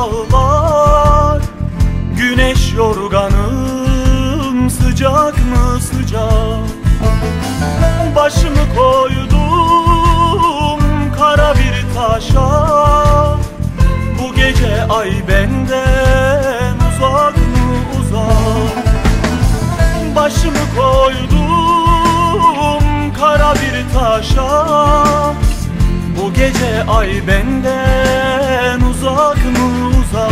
dağlar, güneş yorganım sıcak mı sıcak. Başımı koydum kara bir taşa, bu gece ay benden uzak mı uzak. Başımı koydum kara bir taşa, bu gece ay benden uzak mı uzak.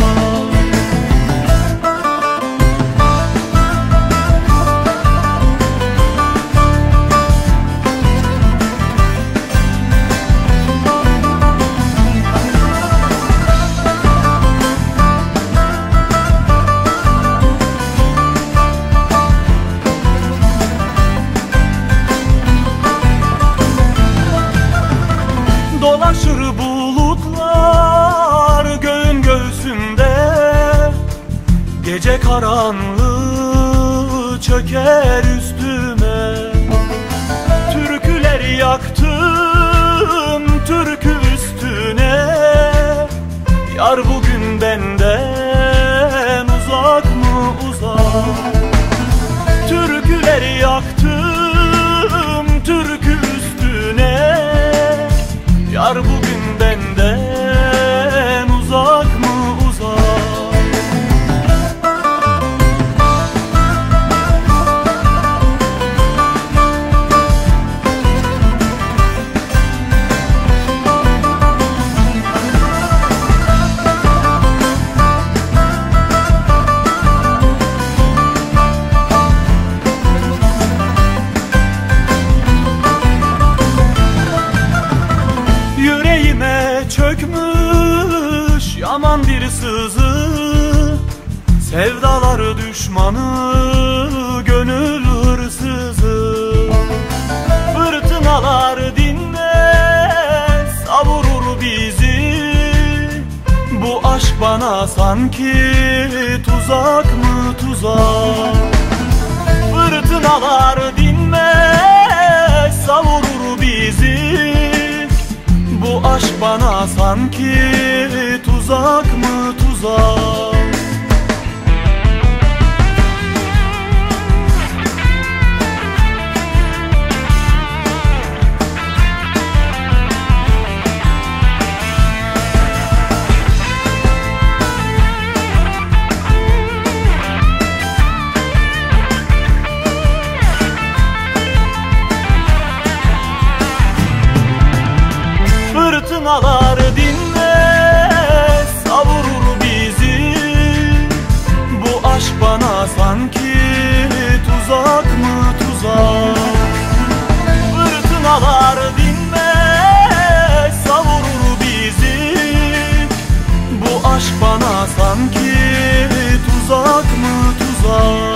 Dolaşır bulutlar göğün göğsünde, gece karanlığı çöker üstüme. Türküler yaktım türkü üstüne, yar bugün benden uzak mı uzak. Türküler yaktım türkü üstüne, yar bugün benden uzak mı uzak. Çökmüş yaman bir sızı, sevdalar düşmanı, gönül hırsızı. Fırtınalar dinmez, savurur bizi, bu aşk bana sanki tuzak mı tuzak. Fırtınalar dinmez, savurur bizi, bu aşk bana sanki tuzak mı tuzak. Fırtınalar dinmez, savurur bizi, bu aşk bana sanki tuzak mı tuzak. Fırtınalar dinmez, savurur bizi, bu aşk bana sanki tuzak mı tuzak.